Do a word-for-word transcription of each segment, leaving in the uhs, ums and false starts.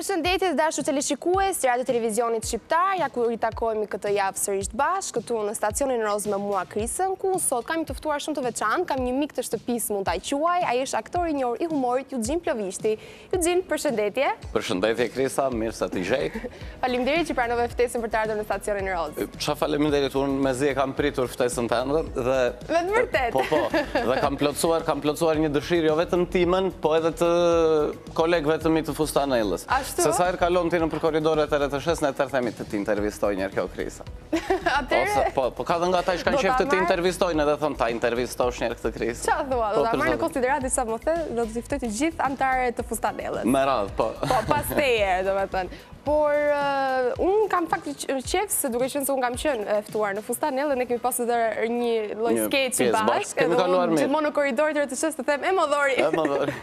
Përshëndetje të dashur teleshikues të Radio Televizionit Shqiptar, ja ku i takojmë këtë javë sërish bashkë këtu në stacionin Roz me mua Krisën, ku sot kam të ftuar shumë të veçantë, kam një mik të shtëpisë mund ta quaj, ai është aktor i njohur i humorit Eugjin Plovishti. Eugjin, përshëndetje. Përshëndetje Krisa, mirë se të gjej. Faleminderit që pranove ftesën për të ardhur në stacionin Roz. Qa faleminderit, unë mezi e kam pritur ftesën tënde dhe Me të vërtet. Po po, dhe kam plotësuar, kam plotësuar një dëshirë jo vetëm timën, po edhe të kolegëve të mi të Fustanellës. Se sa herë kalon ti në për korridoret e të shes, ne tërë themi të ti intervistoj njerë kjo Krisa. Atere... Po, po ka dhe nga ta i shkanë qef të ti intervistojnë edhe thonë ta intervistosh njerë këtë Krisa. Qa thua, do të marrë në konsiderat disa më the, do të tiftoj të gjithë anëtare të Fustanellës. Me radhë, po. Po, pas teje, do me thënë. Por, unë kam fakt qef, se duke qenë se unë kam qenë ftuar në Fustanellë, dhe ne kemi pasur dhe një loj skeqi bashkë, edhe unë gjithmonë në korridorit të shes të them, e më dhori. E më dhori.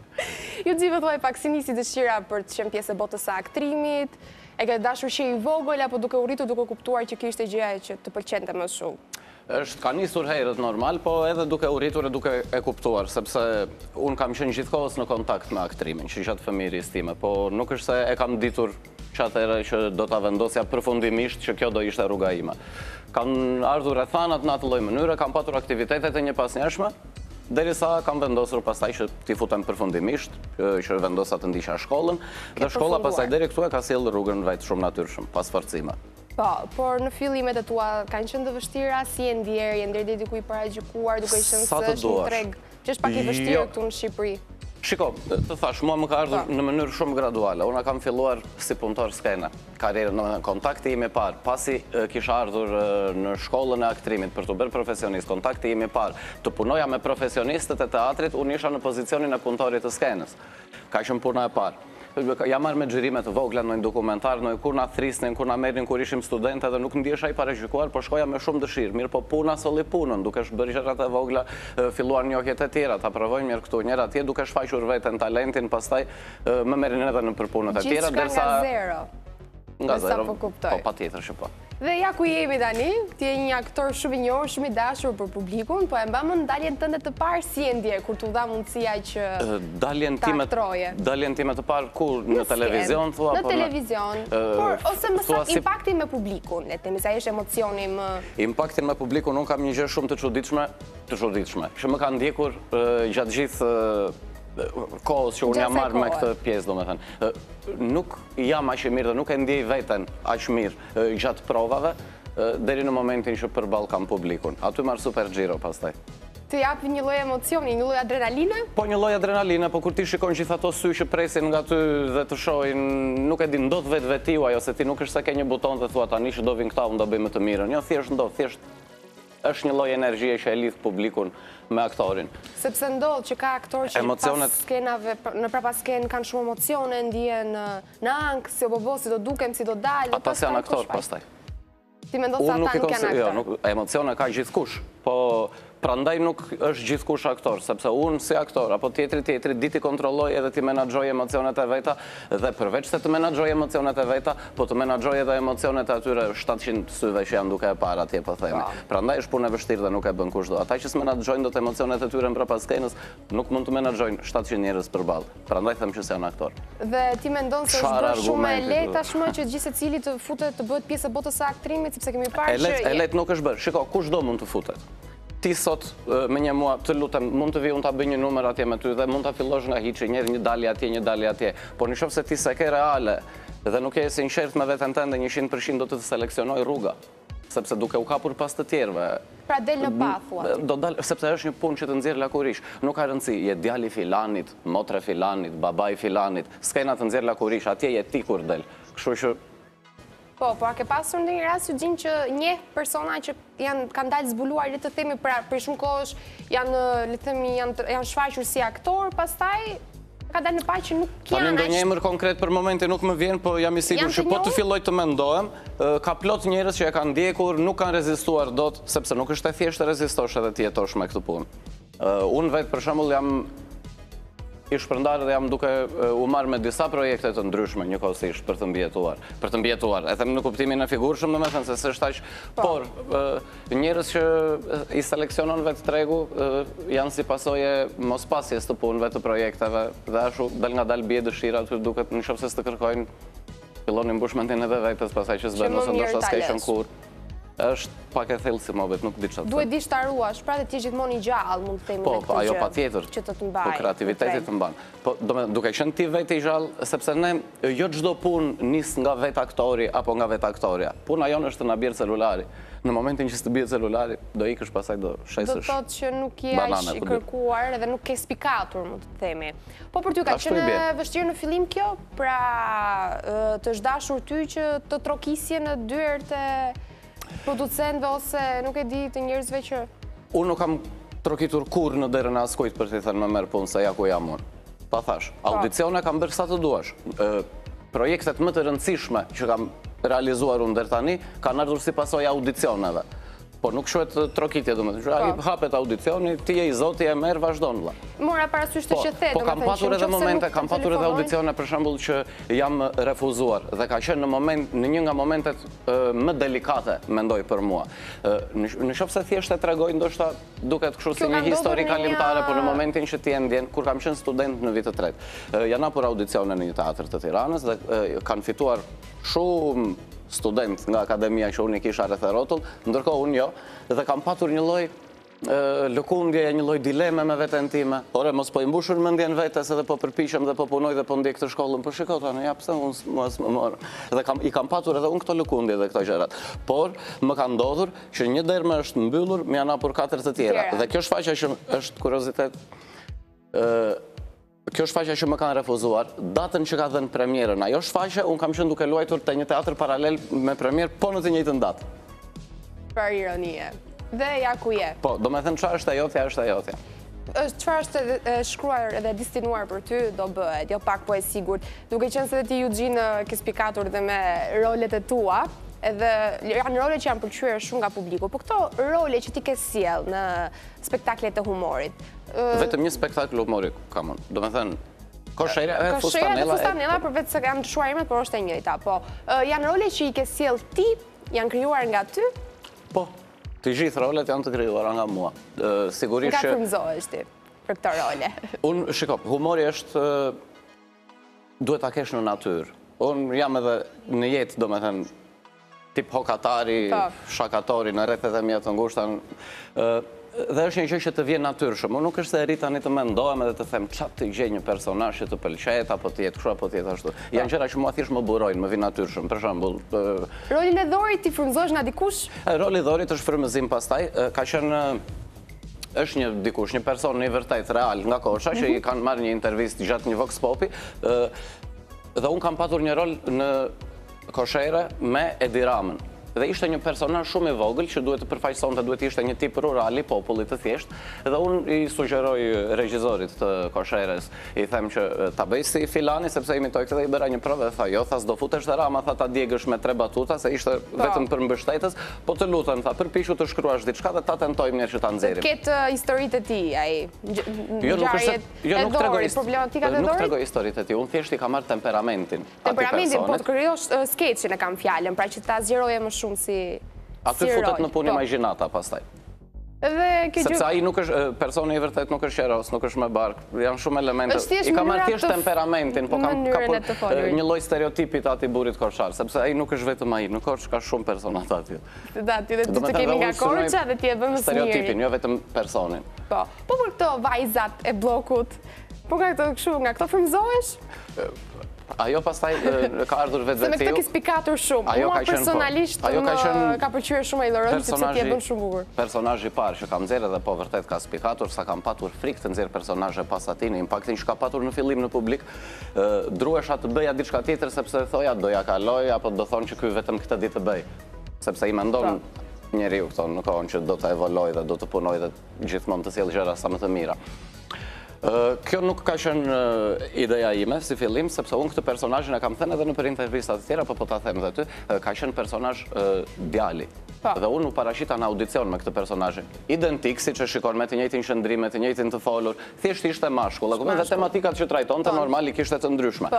Ju gjithë thuaj pak si nisi dëshira për të qenë pjesë e botës së aktrimit, e ke dashur që i vogël apo duke u rritur duke kuptuar që kishte gjëja që të pëlqente më shumë? Është ka nisur herët normal, po edhe duke u rritur e duke e kuptuar, sepse unë kam qenë gjithkohës në kontakt me aktrimin, që isha të fëmiris time, po nuk është se e kam ditur qatere që do të vendosja përfundimisht që kjo do ishte rruga ime. Kam ardhur e thanat në atë lloj mënyre, kam patur aktivitetet e një pasnjeshme, derisa kam vendosur pastaj që t'i futem përfundimisht, që vendosa të ndiqja shkollën, dhe shkolla pastaj deri këtu e ka sjellë rrugën vetë shumë natyrshëm, pas forcime. Po, por në fillimet e tua kanë qenë të vështira, si e ndjerje, ndër diku i paragjykuar, duke qenë se është një treg që është pak i vështirë këtu në Shqipëri. Shiko, të thash, mua më ka ardhur në mënyrë shumë graduale. Unë kam filluar si punëtor skene, karrierën në kontakti imi parë. Pasi kisha ardhur në shkollën e aktrimit për të bërë profesionist, kontakti imi parë, të punoja me profesionistët e teatrit, unë isha në pozicionin e punëtorit të skenës. Ka qenë puna e parë. Ja marrë me xhirimet të vogla, në një dokumentar, në kur na thrisnin, kur na merrin kur ishim studente dhe nuk ndjesha i paragjykuar, por shkoja me shumë dëshirë. Mirë, po puna solli punën, duke bërë gjërat e vogla, filluar njohjet e tjera, ta provojmë mirë këtu, njëra atje, duke shfaqur veten talentin, pastaj më merrin edhe në përpunët e tjera, derisa nga zero. Nga zero. Po kuptoj. Po patjetër që po. Dhe ja ku jemi tani, ti je një aktor shumë i njohur, shumë i dashur për publikun, po e mbamën daljen tënde të parë si e ndje kur t'u dha mundësia që ta aktroje? Daljen time të parë kur në televizion thua? Në televizion, por ose më saktë impakti me publikun, le të themi se ai është emocioni më... Impaktin me publikun, unë kam një gjë shumë të çuditshme, të çuditshme, që më ka ndjekur gjatë gjithë kohës që unë jam marrë me këtë pjesë, do me thënë. Nuk jam aq i mirë dhe nuk e ndjej veten aq mirë gjatë provave, deri në momentin që përballë kam publikun. Aty marr super xhiro pastaj. Të jap një lloj emocioni, një lloj adrenaline? Po një lloj adrenaline, po kur ti shikon gjithë ato sy që presin nga ty dhe të shohin, nuk e di ndodh vetë vetiu ajo se ti nuk është se ke një buton dhe thua tani që do vin këta, unë do bëj më të mirën. Jo, thjesht ndodh, thjesht është një lloj energjie që e lidh publikun me aktorin. Sepse ndodh që ka aktorë që pas skenave, në prapa skenë kanë shumë emocione, ndihen në ankth, si o bobo, si do dukem, si do dalë. Ata si janë aktor pastaj. Ti mendon se ata nuk janë aktor? Emocione ka gjithkush, po prandaj nuk është gjithkush aktor, sepse unë si aktor, apo tjetri tjetri, di ti kontrolloj edhe ti menaxhoj emocionet e veta, dhe përveç se të menaxhoj emocionet e veta, po të menaxhoj edhe emocionet e atyre shtatëqind syve që janë duke e parë atje, po themi. Prandaj është punë e vështirë dhe nuk e bën kushdo. Ata që s'menaxhojnë dot emocionet e tyre mbrapa skenës, nuk mund të menaxhojnë shtatëqind njerëz përballë. Prandaj them që janë aktor. Dhe ti mendon se është bërë shumë e lehtë tashmë që gjithë secili të futet të bëhet pjesë e botës së aktrimit, sepse kemi parë që e lehtë nuk është bërë. Shiko, kushdo mund të futet. Ti sot me një mua, të lutem, mund të vi unë ta bëj një numër atje me ty dhe mund ta fillosh nga hiçi, një dalje atje, një dalje atje. Por nëse se ti se ke reale dhe nuk je sinqert me veten tënde njëqind përqind do të të seleksionoj rruga, sepse duke u kapur pas të tjerëve. Pra del në pa, thua. Do dal, sepse është një punë që të nxjerr lakurish. Nuk ka rëndësi, je djali filanit, motre filanit, babai filanit, s'kena të nxjerr lakurish, atje je ti kur del. Kështu që Po, po a ke pasur ndonjë rast që gjin që një persona që janë kanë dalë zbuluar, le të themi për shumë kohësh, janë le të themi janë janë shfaqur si aktor, pastaj ka dalë në pa që nuk janë. Tani ndonjë emër konkret për momentin nuk më vjen, po jam i sigurt që po të filloj të mendohem, ka plot njerëz që e kanë ndjekur, nuk kanë rezistuar dot, sepse nuk është e thjeshtë të rezistosh edhe të jetosh me këtë punë. Unë vetë për shembull jam i shpërndarë dhe jam duke u marrë me disa projekte të ndryshme njëkohësisht për të mbjetuar. Për të mbjetuar, e them në kuptimin e figurshëm, domethënë se s'është aq, por njerëz që i seleksionon vetë tregu janë si pasojë mospasjes të punëve të projekteve dhe ashtu dal nga dal bie dëshira aty duket nëse s'të kërkojnë fillonin mbushmendin edhe vetës pasaj që s'bën ose ndoshta s'ka kur. Është pak e thellë si mohabet, nuk di çfarë. Duhet di ta ruash, pra të ti gjithmonë i gjallë, mund të themi me këtë gjë. Po, ajo patjetër. Që të të mbajë. Po kreativiteti të mban. Po, duke qenë ti vetë i gjallë, sepse ne jo çdo punë nis nga vetë aktori apo nga vetë aktoria. Puna jonë është të na bjerë celulari. Në momentin që s'të bie celulari, do ikësh pasaj do shesësh. Do thotë që nuk je aq i kërkuar edhe nuk ke spikatur, mund të themi. Po për ty ka qenë vështirë në fillim kjo, pra të zhdashur ty që të trokisje në dyert e producentëve ose nuk e di të njerëzve që... Unë nuk kam trokitur kur në derën e askujt për t'i thënë me merë punë se ja ku jam unë. Pa thash, audicione kam bërë sa të duash. Projektet më të rëndësishme që kam realizuar unë deri tani kanë ardhur si pasojë audicioneve. Po nuk shuhet trokitje, domethënë. Ai hapet audicioni, ti je i zoti e merr vazhdon vëlla. Mora parasysh të që the, domethënë. Po kam patur edhe momente, kam patur edhe audicione për shembull që jam refuzuar dhe ka qenë në moment në një nga momentet më delikate, mendoj për mua. Në qoftë se thjesht e tregoj ndoshta duket kështu si një histori kalimtare, por në momentin që ti e ndjen kur kam qenë student në vit të tretë, janë hapur audicione në një teatr të Tiranës dhe kanë fituar shumë student nga akademia që unë i kisha rreth e rrotull, ndërkohë unë jo, dhe kam patur një lloj lëkundje, një lloj dileme me veten time. Ore, mos po i mbushur mendjen vetes edhe po përpiqem dhe po punoj dhe po ndjek këtë shkollën, po shiko tani, ja pse unë mos më mor. Dhe kam i kam patur edhe unë këto lëkundje dhe këto gjërat. Por më ka ndodhur që një derë më është mbyllur, më janë hapur katër të tjera. Dhe kjo shfaqja që është kuriozitet, kjo shfaqja që më kanë refuzuar, datën që ka dhënë premierën, ajo shfaqje, unë kam qenë duke luajtur te një teatr paralel me premier, po në të njëjtën datë. Për ironie. Dhe ja ku je. Po, do me thënë çfarë është ajo, është ajo. Çfarë është shkruar edhe destinuar për ty, do bëhet, jo pak po e sigurt. Duke qenë se ti Eugene ke spikatur dhe me rolet e tua, edhe janë role që janë pëlqyer shumë nga publiku, po këto role që ti ke sjell në spektaklet e humorit. Vetëm një spektakl humori kam unë. Do me thënë, Koshera e Fustanella... Koshera e Fustanella, për vetë se kanë shuar imet, por është e njëjta. Po, janë role që i ke sjell ti, janë krijuar nga ty? Po, të gjithë rolet janë të krijuara nga mua. Sigurisht që... Nga frymëzohesh ti për këto role? Unë, shiko, humori është... duhet ta kesh në natyrë. Unë jam edhe në jetë, do me thënë, tip hokatari, shakatori në rrethet e mia të ngushta, dhe është një gjë që të vjen natyrshëm. Unë nuk është se e ri tani të mendohem edhe të them çfarë të gjej një personazh që të pëlqejë apo të jetë kështu apo të jetë ashtu. Janë gjëra që mua thjesht më burojnë, më vjen natyrshëm. Për shembull, rolin e Dhorit ti frymëzohesh nga dikush? Roli i Dhorit është frymëzim pastaj, ka qenë është një dikush, një person i vërtet real nga Kosha që i kanë marrë një intervistë gjatë një Vox Popi, dhe unë kam patur një rol në Koshere me Edi Ramën. Dhe ishte një personazh shumë i vogël që duhet të përfaqësonte, duhet ishte një tip rural i popullit të thjesht. Dhe unë i sugjeroj regjisorit të Kosherës, i them që ta bëj si filani sepse imitoj këtë dhe i bëra një provë, tha jo, tha s'do futesh te Rama, tha ta djegësh me tre batuta se ishte vetëm për mbështetës, po të lutem, tha përpiqu të shkruash diçka dhe ta tentojmë mirë që ta nxjerrim. Këtë historitë e tij ai. Jo, nuk është, jo nuk tregoj problematikat e Dhorit. Nuk tregoj historitë e tij, unë thjesht i kam marrë temperamentin. Temperamentin, po të krijosh skeçin e kam fjalën, pra që ta zgjeroje më shumë si aty futet në punë imagjinata pastaj. Sepse ai nuk është personi i vërtet, nuk është qeros, nuk është me bark, janë shumë elemente. I ka marrë thjesht temperamentin, po kam një lloj stereotipit aty burrit korçar, sepse ai nuk është vetëm ai, në Korçë ka shumë persona aty. Da, ti dhe ti të kemi nga Korça dhe ti e bën më së miri. Stereotipin, jo vetëm personin. Po, po për këto vajzat e bllokut, po nga këto kështu, nga këto frymëzohesh? Ajo pastaj ka ardhur vetë vetiu. Se me këtë ke spikatur shumë. Mua personalisht ka pëlqyer shumë ai Lorën sepse ti e bën shumë bukur. Personazhi i parë që kam nxjerrë dhe po vërtet ka spikatur, sa kam patur frikë të nxjerr personazhe pas atij, në impaktin që ka patur në fillim në publik, druhesha të bëja diçka tjetër sepse thoja doja kaloj apo do thonë që ky vetëm këtë ditë të bëj. Sepse i mendon njeriu këto në kohën që do të evoloj dhe do të punoj dhe gjithmonë të sjell gjëra sa më të mira. Kjo nuk ka qenë ideja ime si fillim, sepse unë këtë personazhin e kam thënë edhe në për intervistat të tjera, po po ta them edhe ty, ka qenë personazh djali. Dhe unë u paraqita në audicion me këtë personazhin. Identik, siç e shikon, me të njëjtin shëndrim, me të njëjtin të folur, thjesht ishte mashkull, dhe tematikat që trajtonte normali kishte të ndryshme.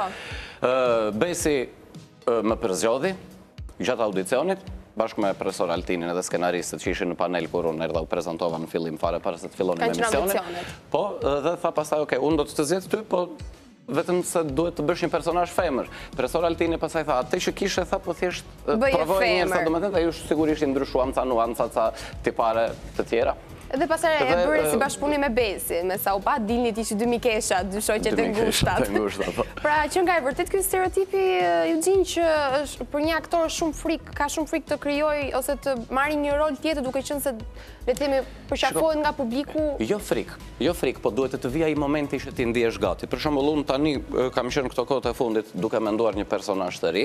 Besi më përzgjodhi gjatë audicionit, bashkë me profesor Altinin edhe skenaristët që ishin në panel kur unë erdha u prezentova në fillim fare para se të fillonim emisionin. Po, dhe tha pastaj, oke, unë do të të zjetë ty, po vetëm se duhet të bësh një personazh femër. Profesor Altini pastaj tha, atë që kishe tha, po thjesht provoj një herë sa domethënë, ai është sigurisht i ndryshuam ca nuanca, ca tipare të tjera. Dhe pastaj e bëri si bashkëpunim me Besi, me sa u pa dilni ti që dy mikesha, dy shoqe të ngushtat. Pra që nga e vërtet ky stereotipi Eugene që për një aktor shumë frikë, ka shumë frikë të krijojë ose të marrë një rol tjetër duke qenë se le të themi përqafohet nga publiku. Jo frikë, jo frikë, po duhet të vijë ai momenti që ti ndihesh gati. Për shembull, unë tani kam qenë këto kohë të fundit duke menduar një personazh të ri.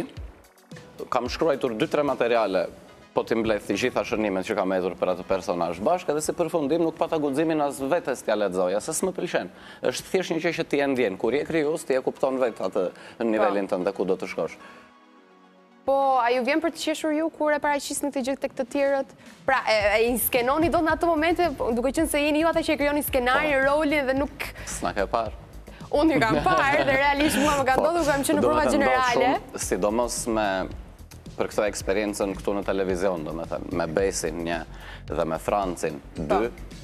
Kam shkruar dy tre materiale po t'i mbledh të gjitha shënimet që kam hedhur për atë personazh bashkë, edhe si përfundim nuk pata guximin as vetes t'ja lexoja, se s'më pëlqen. Është thjesht një gjë që ti e ndjen, kur je krijues ti e kupton vetë atë në nivelin tënd ku do të shkosh. Po, a ju vjen për të qeshur ju kur e paraqisni këtë gjë tek të tjerët? Pra, e i skenoni dot në ato momente, duke qenë se jeni ju ata që e krijoni skenarin, rolin dhe nuk s'na ke parë. Unë i kam parë dhe realisht mua më ka ndodhur kam qenë në prova gjenerale. Sidomos me për këtë eksperiencën këtu në televizion, me Besin një dhe me Francin dy,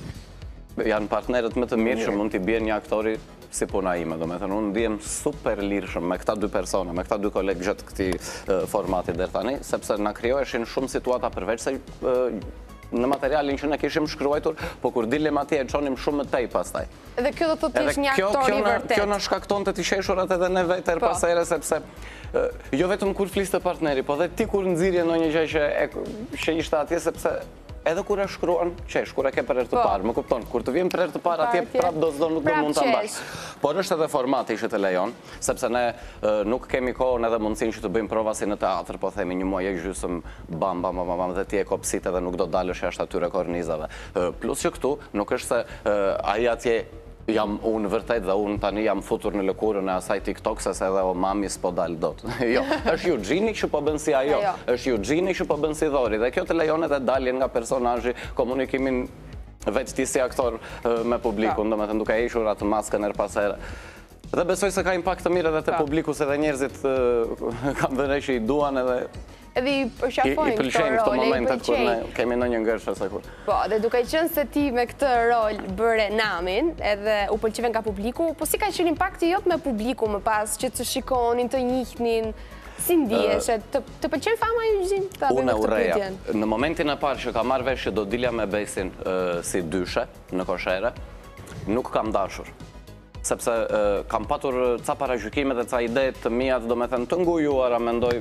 janë partnerët më të mirë që mund t'i bjen një aktori si puna ime. Unë ndihem super lirshëm me këta dy persona, me këta dy kolegë gjatë këti formati deri tani, sepse na krijoheshin shumë situata përveç se në materialin që ne kishim shkruajtur, po kur dilim atje e çonim shumë më tej pastaj. Dhe kjo do të thotë ishte një aktor i vërtet. Kjo na shkaktonte të qeshurat edhe ne vetë her pas here, sepse jo vetëm kur fliste partneri, po dhe ti kur nxirje ndonjë gjë që ishte atje, sepse edhe kur e shkruan, qesh, kur e ke për herë të parë, më kupton, kur të vjen për herë të parë atje prap do s'do nuk do mund ta mbash. Por është edhe formati që të lejon, sepse ne nuk kemi kohën edhe mundësinë që të bëjmë prova si në teatr, po themi një muaj e gjysmë bam bam bam bam dhe ti e kopsit edhe nuk do dalësh jashtë atyre kornizave. Plus që këtu nuk është se ai atje jam unë vërtet dhe unë tani jam futur në lëkurën e asaj TikTok se se edhe o mami s'po dalë dot. Jo, është Eugenie që po bën si ajo, është Eugenie që po bën si Dhori dhe kjo të lejon edhe daljen nga personazhi, komunikimin vetë ti si aktor me publikun, domethënë duke hequr atë maskën her pas here. Dhe besoj se ka impakt të mirë edhe te publiku se dhe njerëzit kanë vënë që i duan edhe edhe i përqafojnë këto role, i pëlqejnë këto momentet kur ne kemi ndonjë ngërshë ose kur. Po, dhe duke qenë se ti me këtë rol bëre namin, edhe u pëlqive nga publiku, po si ka qenë impakti jot me publiku më pas, që të shikonin, të njihnin, si ndihesh, të pëlqen fama Eugenie? Unë e urreja. Në momentin e parë që kam marrë vesh që do dilja me Besin si dyshe në koshere, nuk kam dashur. Sepse kam patur ca paragjykime dhe ca ide të mia, do me thënë të ngujuara, mendoj,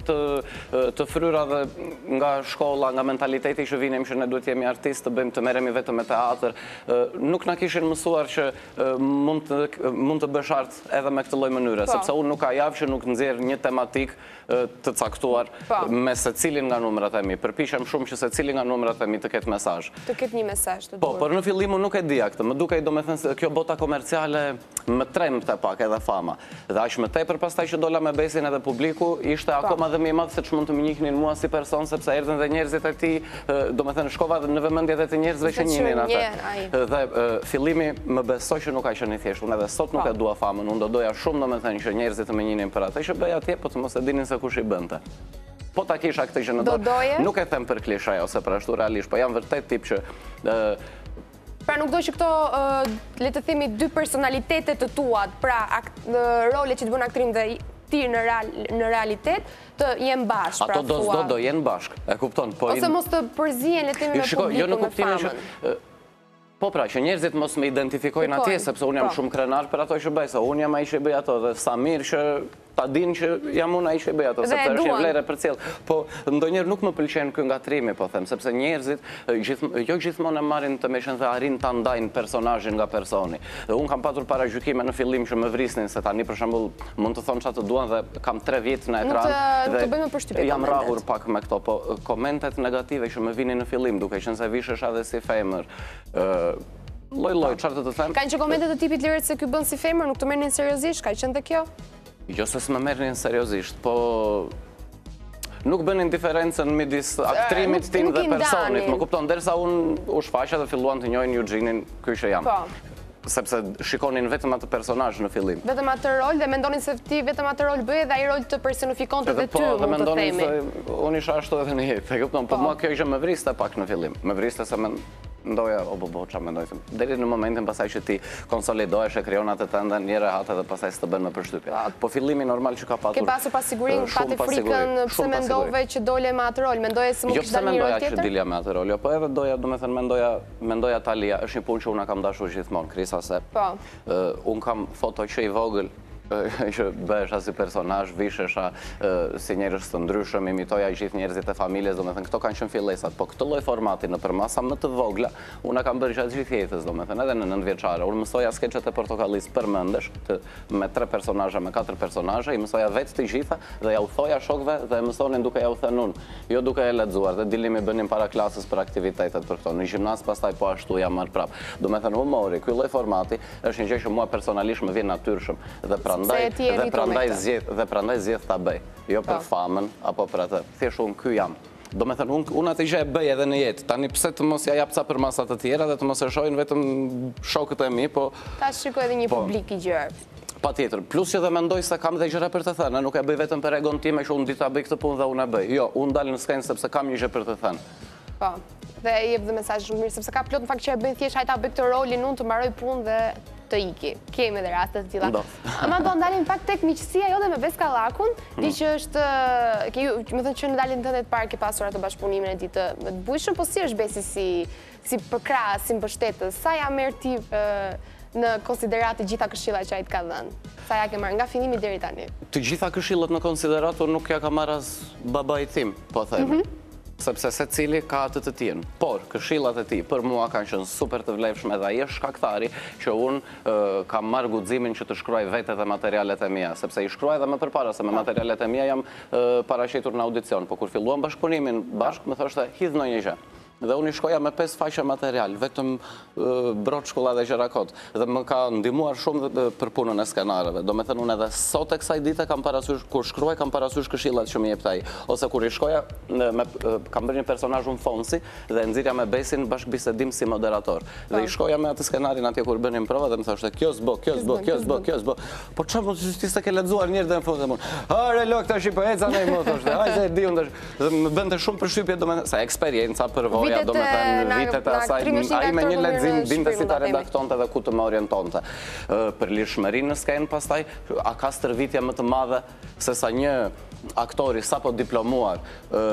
të fryra dhe nga shkolla, nga mentaliteti që vinim që ne duhet jemi artist, të bëjmë të merremi vetëm me teatr. Nuk na kishin mësuar që mund të bësh art edhe me këtë lloj mënyre, sepse unë nuk ka javë që nuk nxjerr një tematik të caktuar me secilin nga numrat e mi. Përpiqem shumë që secili nga numrat e mi të ketë mesazh. Të ketë një mesazh të dur. Po, por në fillim unë nuk e dija këtë. Më dukej domethënë se kjo bota komerciale më tremte pak edhe fama. Dhe aq më tepër pastaj që dola me Besin edhe publiku, ishte akoma dhe më i madh se ç'mund të më njihnin mua si person, sepse erdhën dhe njerëzit e tij, domethënë shkova në vëmendjet e të njerëzve që njihnin atë. Dhe fillimi më besoi që nuk ka qenë i thjeshtë. Unë edhe sot nuk e dua famën. Unë do doja shumë domethënë që njerëzit të më njihnin për atë që bëj atje, po të mos e dinin se kush i bënte. Po ta kisha këtë që në dorë. Nuk e them për klishe ose për ashtu realisht, po jam vërtet tip që pra nuk do që këto, le të themi, dy personalitetet të tuat, pra role që të bën aktrim dhe ti në realitet, të jenë bashkë, pra thua. Ato do s'do do jenë bashkë, e kupton. Ose mos të përzien, le të themi, me publiku, me famën. Po pra, që njerëzit mos me identifikojnë atje, sepse unë jam shumë krenar për ato që bëj, se unë jam ai që bëj ato, dhe Samir që ta din që jam unë ai që bëj ato, sepse është një vlerë për cilë. Po, ndonjëherë nuk më pëlqen ky ngatrimi, po them, sepse njerëzit jo gjithmonë e marrin të meshën dhe arrin ta ndajnë personazhin nga personi. Dhe unë kam patur paragjykime në fillim që më vrisnin, se tani për shembull mund të thonë çfarë të duan dhe kam tre vjet në ekran dhe jam rrahur pak me këto, po komentet negative që më vinin në fillim, duke qenë se vishesha dhe si femër, Loj-loj, çfarë të të them? Kanë që komente të tipit lirit se ky bën si femër, nuk të merrnin seriozisht, ka qenë te kjo? Jo se s'më merrnin seriozisht, po nuk bënin diferencën midis aktrimit tim dhe personit, më kupton, derisa unë u shfaqja dhe filluan të njohin Eugene-in, ky që jam. Sepse shikonin vetëm atë personazh në fillim. Vetëm atë rol dhe mendonin se ti vetëm atë rol bëje dhe ai rol të personifikonte dhe ty, mund të themi. Unë isha ashtu edhe në jetë, e kupton, po mua kjo ishte më vriste pak në fillim. Më vriste se më ndoja, o bo bo, qa mendoj, deri në momentin pasaj që ti konsolidohesh e krijon atë tënde, një rehat edhe pasaj s'të bën më përshtypje. Po fillimi normal që ka patur Ke pasur pasigurin, pati frikën, pse mendove që dole me atë rol, mendoje se mund Jo kishte pse dalë një rol mendoja që tjetër? dilja me atë rol, jo, po edhe doja, do me thënë, mendoja, mendoja Talia, është një punë që unë kam dashur gjithmonë, Krisa, se unë kam foto që i vogël, që bëhesha si personazh, vishesha si njerëz të ndryshëm, imitoja gjithë njerëzit e familjes, do me thënë, këto kanë qenë fillesat, po këtë lloj formati në përmasa më të vogla, unë kam bërë gjatë gjithë jetës, do me thënë, edhe në nëntëvjeçare. Unë mësoja skeçet e Portokallis përmendesh, me tre personazhe, me katër personazhe, i mësoja vetë të gjitha dhe ja u thoja shokëve dhe e mësonin duke ja u thënë unë, jo duke e lexuar, dhe dilim i bënim para klasës për aktivitetet për këto. Në gjimnaz pastaj po ashtu jam marr prap. Do me thënë, humori, ky lloj formati është një gjë që mua personalisht më vjen natyrshëm dhe Dhe prandaj zgjedh, dhe prandaj zgjedh ta bëj, jo për famën apo për atë. Thjesht unë ky jam. Do me thënë, unë atë gjë e bëj edhe në jetë. Tani pse të mos ja jap ca për masat të tjera dhe të mos e shohin vetëm shokët e mi, po Ta shikoj edhe një publik i gjerë. Patjetër, plus që dhe mendoj se kam dhe gjëra për të thënë, nuk e bëj vetëm për egon time që unë dita bëj këtë punë dhe unë e bëj. Jo, unë dalë në skenë sepse kam një gjë për të thënë. Po. Dhe e jep dhe mesazh shumë mirë sepse ka plot në fakt që e bëjnë thjesht hajta bëj këtë rolin unë të mbaroj punë dhe të iki. Kemi edhe raste të tilla. Ama do ndalim pak tek miqësia jote me Beskallakun, di që është, ke ju, më thënë që në dalin tënde të parë ke pasur atë bashkëpunimin e ditë të bujshëm, po si është Besi si si përkrahas, si mbështetës, sa ja merr ti në konsiderat të gjitha këshillat që ai të ka dhënë? Sa ja ke marrë nga fillimi deri tani? Të gjitha këshillat në konsiderat unë nuk ja ka marrë as babait tim, po them. Sepse se cili ka atë të tjenë. Por, këshillat e ti për mua kanë qenë super të vlefshme dhe ai është shkaktari që unë kam marrë guximin që të shkruaj vetë dhe materialet e mia, sepse i shkruaj edhe më përpara se me materialet e mia jam paraqitur në audicion, po kur filluam bashkëpunimin bashkë më thoshte hidh ndonjë gjë. Dhe unë i shkoja me pesë faqe material, vetëm brot, shkolla dhe gjëra kot. Dhe më ka ndihmuar shumë për punën e skenareve. Do me thënë unë edhe sot e kësaj dite kam parasysh, kur shkruaj kam parasysh këshillat që më jep ai. Ose kur i shkoja, kam bërë një personazh unë Fonsi dhe nxirja me Besin bashkëbisedim si moderator. Dhe i shkoja me atë skenarin atje kur bënim prova dhe më thoshte kjo s'bo, kjo s'bo, kjo s'bo, kjo s'bo. Po çfarë mund të ti s'e ke lexuar një herë dhe në fund dhe unë. Hare lok tash po eca ne më thoshte. Hajde di unë tash. Dhe më bënte shumë përshtypje domethënë sa eksperjenca përvojë do me thënë vitet e asaj, ai me një lexim dinte si ta redaktonte dhe ku të më orientonte. Për lirshmërinë në skenë pastaj, a ka stërvitje më të madhe se sa një aktori sapo diplomuar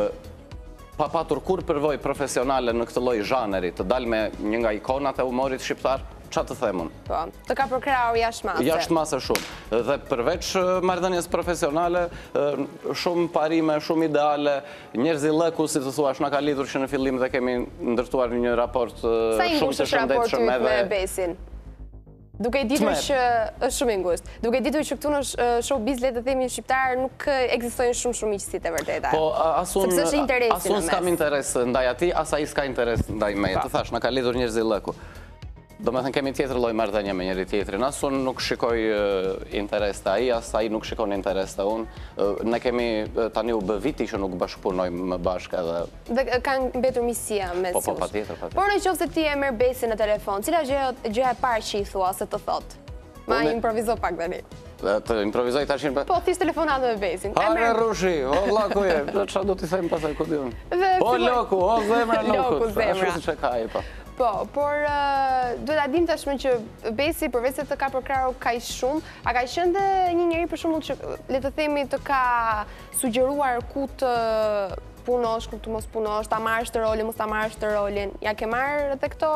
pa patur kur përvojë profesionale në këtë lloj zhaneri, të dalë me një nga ikonat e humorit shqiptar, qa të themun? Po, të ka përkrahur jashtë mase. Jashtë mase shumë. Dhe përveç marrëdhënies profesionale, shumë parime, shumë ideale, njerëz i lëku, si të thuash, na ka lidhur që në fillim dhe kemi ndërtuar një raport shumë të shëndetshëm edhe me Besin? Duke i ditur që është shumë i ngushtë. Duke i ditur që këtu në showbiz le të themi shqiptar nuk ekzistojnë shumë shumë miqësitë e vërteta. Po asun sepse është interesi në mes. Asun s'kam interes ndaj atij, as ai s'ka interes ndaj meje. Të thash, na ka lidhur njerëz i lëku. Do me thënë kemi tjetër lloj marrëdhënie me njëri tjetrin. As unë nuk shikoj interes të ai, as ai nuk shikon interes të unë. Ne kemi tani u bë viti që nuk bashkëpunojmë më bashkë edhe. Dhe kanë mbetur miqësia mes jush. Po, po, patjetër, patjetër. Por nëse ti e merr Besin në telefon, cila gjëja e parë që i thua se të thot? Ma improvizo pak tani. Të improvizoj tashin për... Po, thjesht telefonatë me Besin. Hare rushi, o laku je, çfarë do t'i them pastaj ku diun? O loku, o zemra loku. Ashtu siç e ka ai po. Po, por duhet ta dim tashmë që Besi përveç se të ka përkrahur kaq shumë, a ka qenë dhe një njeri për shembull që le të themi të ka sugjeruar ku të punosh, ku të mos punosh, ta marrësh të rolin, mos ta marrësh të rolin. Ja ke marrë edhe këto?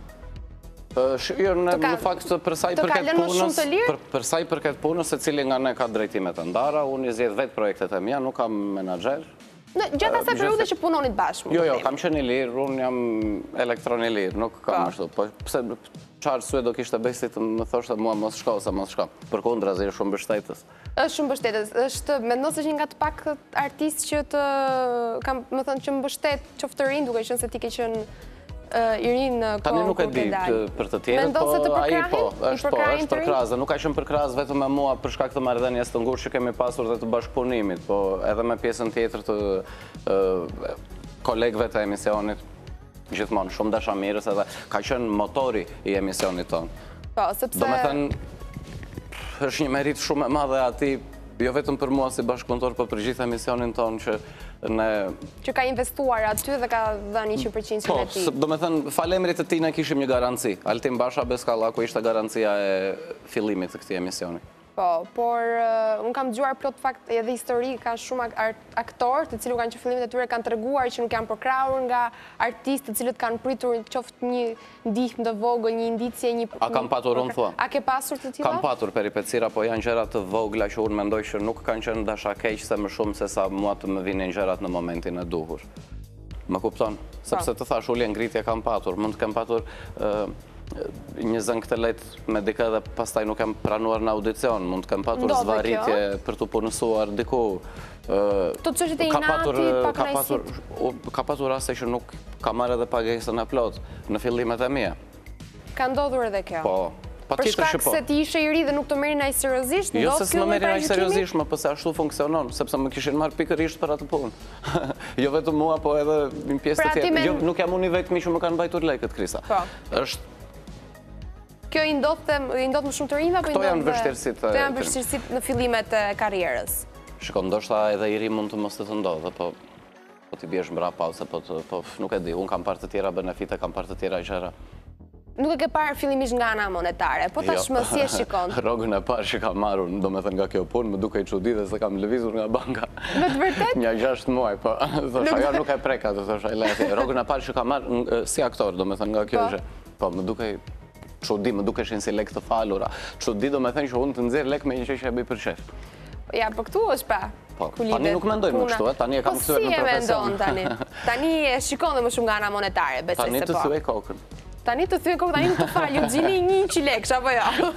Jo, në fakt për sa i përket punës, për sa i përket punës, secili nga ne ka drejtimet e ndara, unë i zgjedh vetë projektet e mia, nuk kam menaxher. Në gjatë asaj periudhe që punonit bashkë. Jo, jo, kam qenë i lirë, unë jam elektron i lirë, nuk kam ashtu. Po pse çfarë arsye do kishte Besi të më thoshte mua mos shko ose mos shko. Përkundrazi është shumë mbështetës. Është shumë mbështetës. Është mendon se është një nga të pak artistë që të kam, më thënë që mbështet qoftërin, duke qenë se ti ke qenë i rinë në Tani kohën nuk e kur di ke dalë. për të tjerët, Mendon po se të ai përkrahin? po, I është po, përkrahin është të rinj? përkras, dhe nuk ka qenë përkras vetëm me mua për shkak të marrëdhënies të ngurtë që kemi pasur dhe të bashkëpunimit, po edhe me pjesën tjetër të ë, kolegëve të emisionit, gjithmonë shumë dashamirës edhe ka qenë motori i emisionit tonë. Po, sepse... Do me thënë, është një merit shumë e madhe ati, jo vetëm për mua si bashkëpunëtor, por për gjithë emisionin tonë që ne... Që ka investuar aty dhe ka dhënë njëqind përqind Po, në ti. do me thënë, falemrit të ti ne kishim një garanci. Altin Basha Beskallaku ishte garancia e fillimit të këtij emisioni. Po, por unë kam dëgjuar plot fakt edhe histori, ka shumë aktorë të cilë kanë që fillimet e tyre kanë treguar që nuk janë përkrahur nga artistë të cilët kanë pritur qoftë një ndihmë të vogël, një indicje, një... A kam patur unë thua? A ke pasur të tilla? Kam patur peripecira, po janë gjëra të vogla që unë mendoj që nuk kanë qenë dashakeqëse më shumë se sa mua të më vinin gjërat në momentin e duhur. Më kupton? Sepse të thash ulje ngritje kam patur, mund të kam patur një zëng të letë me dike dhe pastaj nuk kem pranuar në audicion, mund të kem patur zvaritje për të punësuar diku. Të çështjet e inatit, pak knajësit? Ka patur raste që nuk ka marrë edhe pagesën e plot në fillimet e mia. Ka ndodhur edhe kjo? Po, Për shkak se ti ishe i ri dhe nuk të merrin ai seriozisht? Jo se s'më merrin ai seriozisht, më pëse ashtu funksionon, sepse më kishin marrë pikërisht për atë punë. Jo vetëm mua, po edhe një pjesë të tjetër. Nuk jam unë i vetmi që më kanë mbajtur lekët, Krisa. Është Kjo i ndodh më shumë të rinjve? Këto janë vështirësitë. Këto janë vështirësitë në fillimet e karrierës. Shiko, ndoshta edhe i ri mund të mos të të ndodhë, po t'i bjesh mbrapa ose po nuk e di, unë kam parë të tjera benefite, kam parë të tjera gjëra. Nuk e ke parë fillimisht nga ana monetare, po tashmë si e shikon? Rrogën e parë që kam marrur, do me thënë nga kjo punë, më duke i çudi dhe se kam lëvizur nga banka. Me të vërtet? Një gjashtë muaj, po. Thosha, jo nuk e preka, të thosha, i leti. Rrogën e parë që kam marrur si aktor, do me thënë nga kjo gjë. Po, më duke çudi, më dukeshin si lek të falura. Çudi do me thënë që unë të nxjerr lek me një që e bëj për shef. Ja, po këtu është pa. Po, tani nuk mendoj më kështu, tani e kam kthyer në profesion. Po si e mendon tani? Tani e shikon dhe më shumë nga ana monetare, besoj se po. Tani të thyej kokën. Tani të thyej kokën, tani nuk të fal, ju gjini njëqind lekë, apo jo?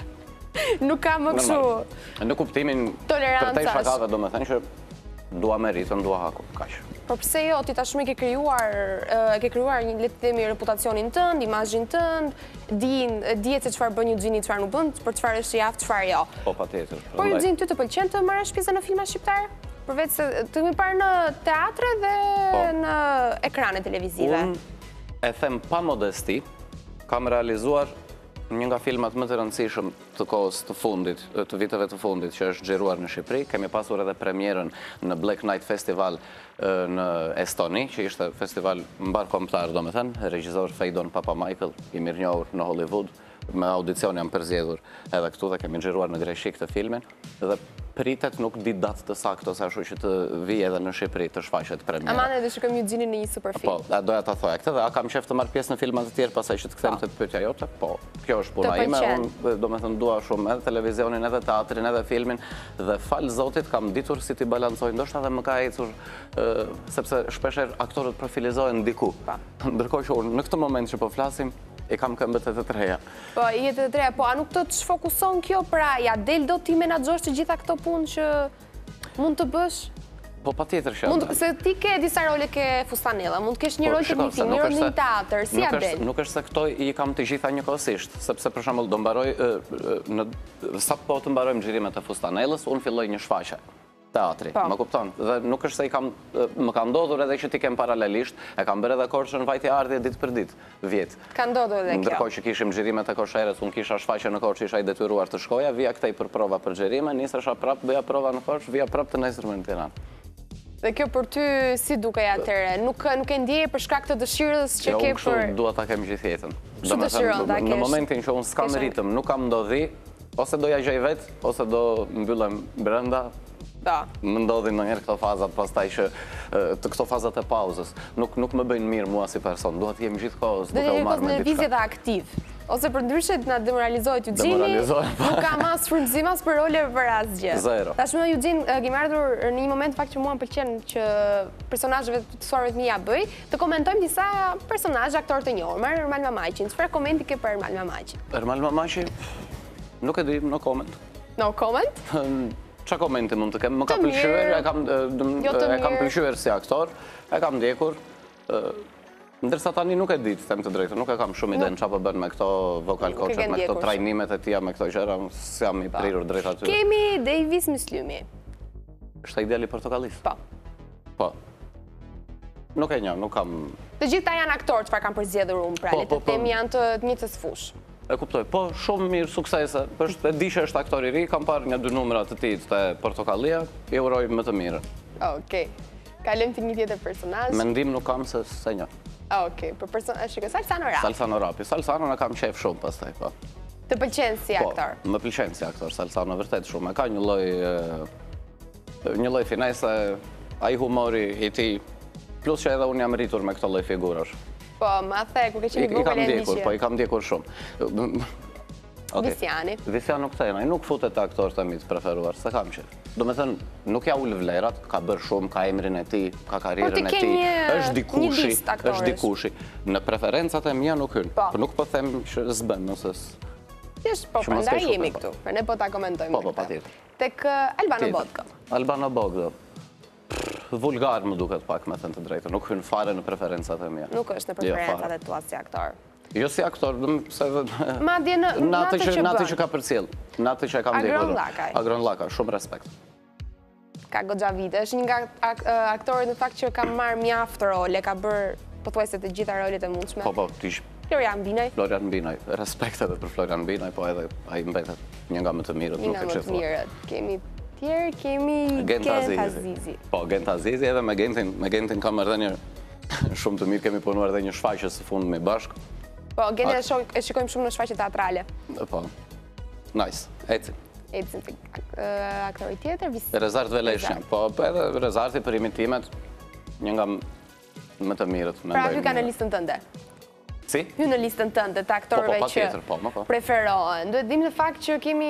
Nuk ka më kështu. Në kuptimin për te shakave do me thënë që dua meritën, dua haku, kaq. Por pse jo, ti tashmë ke krijuar, ke krijuar një le të themi reputacionin tënd, imazhin tënd, dihet se çfarë bën Eugjini, çfarë nuk bën, për çfarë është i aftë, çfarë jo. Po patjetër. Po Eugjini, ty të pëlqen të marrësh pjesë në filma shqiptar? Përveç se të kemi parë në teatre dhe në ekrane televizive. Unë e them pa modesti, kam realizuar një nga filmat më të rëndësishëm të kohës të fundit, të viteve të fundit, që është xhiruar në Shqipëri. Kemi pasur edhe premierën në Black Night Festival në Estoni, që ishte festival mbar kombëtar, do me thënë, regjisor Fejdon Papa Michael, i mirënjohur në Hollywood, me audicion jam përzgjedhur edhe këtu dhe kemi xhiruar në Greshik të filmin, dhe pritet nuk di datë të saktë ose ashtu që të vijë edhe në Shqipëri të shfaqet premiera. Amane dhe shikojmë Eugjinin në një super film. Po, doja ta thoja këtë dhe a kam qef të marr pjesë në filma të tjerë pasaj që të kthem të pyetja jote? Po, kjo është puna ime, unë do me thënë dua shumë edhe televizionin, edhe teatrin, edhe filmin dhe fal Zotit kam ditur si t'i balancoj, ndoshta edhe më ka ecur sepse shpeshher aktorët profilizohen diku. Ndërkohë që unë në këtë moment që po flasim e kam këmbët e të treja. Po, i e të treja, po, a nuk të të shfokuson kjo, pra, ja del do t'i menaxhosh të gjitha këto punë që mund të bësh? Po, pa tjetër që... Se ti ke disa role ke fustanella, mund të kesh një rol të një film, një rol një teatr, si ja del? Nuk është se këto i kam të gjitha njëkohësisht, sepse për shembull do mbaroj, sa po të mbarojmë xhirimet e fustanellës, unë filloj një shfaqje. Teatri, më kupton, dhe nuk është se më ka ndodhur edhe që ti kem paralelisht, e kam bërë edhe Korçën vajtje ardhje ditë për ditë, vjetë. Ka ndodhur edhe kjo. Ndërkohë që kishim xhirimet e Korsherës, unë kisha shfaqje në Korçë, isha i detyruar të shkoja, vija këtej për prova për xhirime, nisesha prap, bëja prova në Korçë, vija prap të nesërmen në Tiranë. Dhe kjo për ty si dukej atëre? Nuk e ndjeje për shkak të dëshirës që ke për... Jo, unë kështu dua ta kem gjithë jetën. Çu dëshiron ta kesh? Në momentin që unë s'kam ritëm, nuk kam ndodhi, ose do ja gjej vet, ose do mbyllem brenda. Më ndodhin ndonjëherë këto fazat, pastaj që të këto fazat e pauzës. Nuk më bëjnë mirë mua si person, duhet jem gjithkohës duke u marrë me diçka. Dhe gjithkohës në dhe aktiv. Ose për ndryshe na demoralizohet Eugjini, nuk ka mas frymëzim as për role për asgjë. Zero. Tashmë Eugjini, kemi ardhur në një moment fakt që mua më pëlqen që personazheve të mësuarve të mia bëj, të komentojmë disa personazhe aktorë të njohur. Marr Ermal Mamaqin. Çfarë komenti ke për Ermal Mamaqin? Ermal Mamaqi, nuk e di, no comment. No comment? Qa komenti mund të kemë? Më ka pëlqyer, e kam pëlqyer si aktor, e kam ndjekur. Ndërsa tani nuk e di, të them të drejtë, nuk e kam shumë ide në çfarë po bën me këto vocal coachet, me këto trajnimet e tija, me këto gjëra, s'jam i prirur drejt aty. Kemi Davis Muslymi. Është ai djali portokallis? Po. Po. Nuk e njoh, nuk kam. Të gjitha janë aktorë çfarë kanë përzgjedhur unë, pra le të themi janë të njëjtës fushë. E kuptoj, po shumë mirë, suksese. Është e di që është aktor i ri, kam parë një dy numra të tij te Portokallia, i uroj më të mirën. Okej. Kalojmë te një tjetër personazh. Mendim nuk kam se se një. Okej, për personazh shikoj Salsano Rapi. Salsano Rapi. Salsano na kam qef shumë pastaj, po. Të pëlqen si aktor? Po, më pëlqen si aktor Salsano vërtet shumë. Ka një lloj një lloj finese, ai humori i tij, plus që edhe unë jam rritur me këtë lloj figurash. Po, ma the, kur ke qenë i vogël e ndjekur, po i kam ndjekur shumë. Visiani. Visiani nuk thënë, ai nuk futet te aktorët e mi të preferuar, se kam qef. Do me thënë, nuk ja ul vlerat, ka bërë shumë, ka emrin e tij, ka karrierën e tij, është dikushi, është dikushi. Në preferencat e mia nuk hyn. Po nuk po them që s'bën, nëse Thjesht po prandaj jemi këtu. Për ne po ta komentojmë. Po, po, patjetër. Tek Albano Bodko. Albano Bodko. Vulgar më duket pak, me thënë të drejtë, nuk hyn fare në preferencat e mia. Nuk është në preferencat e tua si aktor. Jo si aktor, se madje në atë që në atë që ka përcjell, në atë që e kam ndjekur. Agron Llakaj. Agron Llakaj, shumë respekt. Ka goxha vite, është një nga aktorët në fakt që ka marrë mjaft role, ka bërë pothuajse të gjitha rolet e mundshme. Po, po, tish. Florian Binaj. Florian Binaj, respekt edhe për Florian Binaj, po edhe ai mbetet një nga më të mirët, nuk e çfarë. Një nga më të mirët. Kemi tjerë, kemi Gent Azizi. Po, Gent Azizi edhe me Gentin, me Gentin kam edhe një shumë të mirë, kemi punuar edhe një shfaqje së fundmi bashkë. Po, Gentin e shikojmë shumë në shfaqje teatrale. Po, nice, eci. Eci, aktori tjetër, Rezart Veleshjan. Po, edhe Rezarti për imitimet, një nga më të mirët. Pra, hy ka në listën tënde? Si? Hy në listën tënde të aktorëve që preferohen. Duhet dim në fakt që kemi...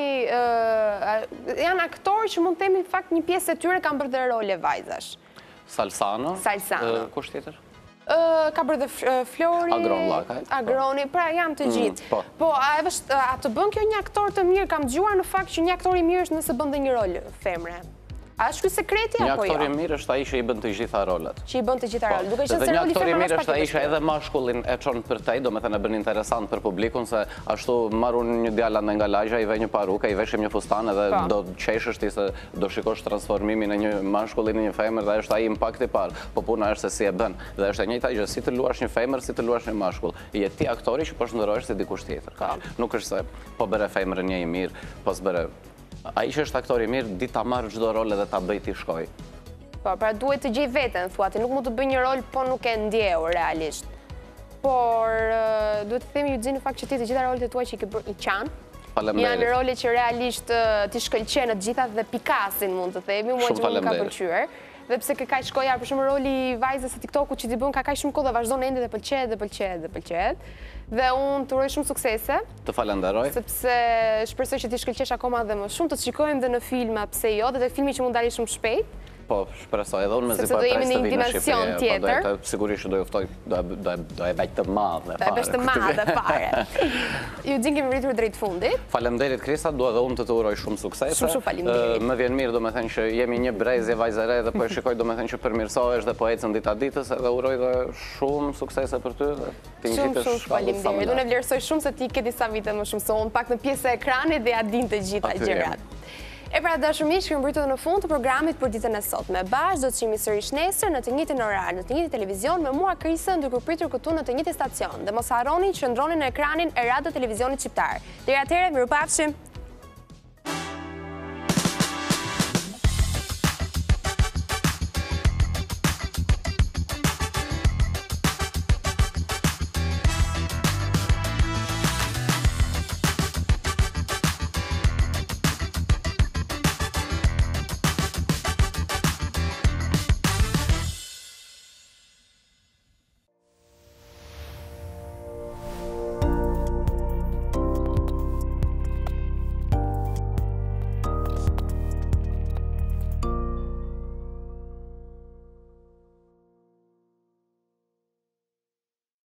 Janë aktorë që mund të themi në fakt një pjesë e tyre kanë bërë dhe role vajzash. Salsano. Salsano. Kush tjetër? Ka bërë dhe Flori... Agron Llakaj. Agroni, pra janë të gjithë. Po, a të bën kjo një aktor të mirë, kam dëgjuar në fakt që një aktor i mirë është nëse bën dhe një rol femre. A është ky sekreti apo jo? Një aktor i mirë është ai që i bën të gjitha rolet. Që i bën të gjitha rolet. Duke qenë se një roli aktor i femër mirë është ai që edhe mashkullin e çon për tej, domethënë e bën interesant për publikun, se ashtu marrun një djalë nga lagja, i vë një parukë, i veshim një fustan edhe do qeshësh ti se do shikosh transformimin e një mashkulli në një femër dhe është ai impakti i parë. Po puna është se si e bën. Dhe është e njëjta gjë, si të luash një femër, si të luash një mashkull. Je ti aktori që po shndërrohesh si dikush tjetër. Nuk është se po bëre femrën një i mirë, po s'bëre. Ai që është aktor i mirë, di ta marrë çdo rol edhe ta bëj ti shkoj. Po, pra duhet të gjej veten, thuati, nuk mund të bëj një rol po nuk e ndjeu realisht. Por duhet të themi Yuxhi në fakt që ti të gjitha rolet e tua që i ke bërë i qanë. Faleminderit. Janë role që realisht ti shkëlqen të gjitha dhe pikasin mund të themi, mua që më ka pëlqyer. Dhe pse ke kaq shkoja, për shembull roli i vajzës së TikTokut që ti bën ka kaq shumë kohë dhe vazhdon ende dhe pëlqejet dhe pëlqejet dhe pëlqejet. Dhe unë të uroj shumë suksese. Të falenderoj. Sepse shpresoj që ti shkëlqesh akoma dhe më shumë, të të shikojmë dhe në filma, pse jo, dhe të filmi që mund dalë shumë shpejt. Po, shpresoj edhe unë me zi për prejsë të vinë në Shqipëri. Po, sigurisht që do juftoj, do e veç të madhe. Do e veç të madhe fare. Yuxhi kemi rritur drejt fundit. Faleminderit Krista, dua edhe unë të të uroj shumë suksese. Shumë shumë faleminderit. Më vjen mirë, do me thënë që jemi një brezje vajzëre dhe po e shikoj, do me thënë që përmirësohesh dhe po ecën dita ditës edhe uroj dhe shumë suksese për ty dhe ti një Shumë shumë faleminderit. Unë e vlerësoj shumë se ti ke disa vite më shumë se unë, pak në pjesë e ekranit dhe ja din të gjitha gjërat. E pra dashur miq, kemi mbritur në fund të programit për ditën e sotme. Bashkë do të shihemi sërish nesër në të njëjtin orar, në të njëjtin televizion me mua Krisën, duke pritur këtu në të njëjtin stacion. Dhe mos harroni që qëndroni në ekranin e Radio Televizionit Shqiptar. Deri atëherë, mirupafshim.